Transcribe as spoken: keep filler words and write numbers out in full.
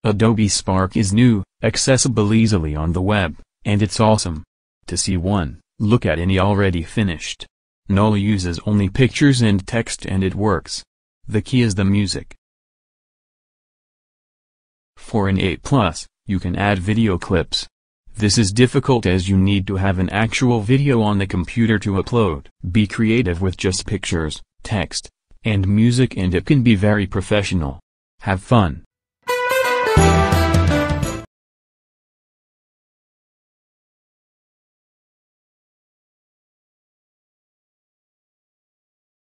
Adobe Spark is new, accessible easily on the web, and it's awesome. To see one, look at any already finished. Noel uses only pictures and text and it works. The key is the music. For an eight plus, you can add video clips. This is difficult as you need to have an actual video on the computer to upload. Be creative with just pictures, text, and music and it can be very professional. Have fun.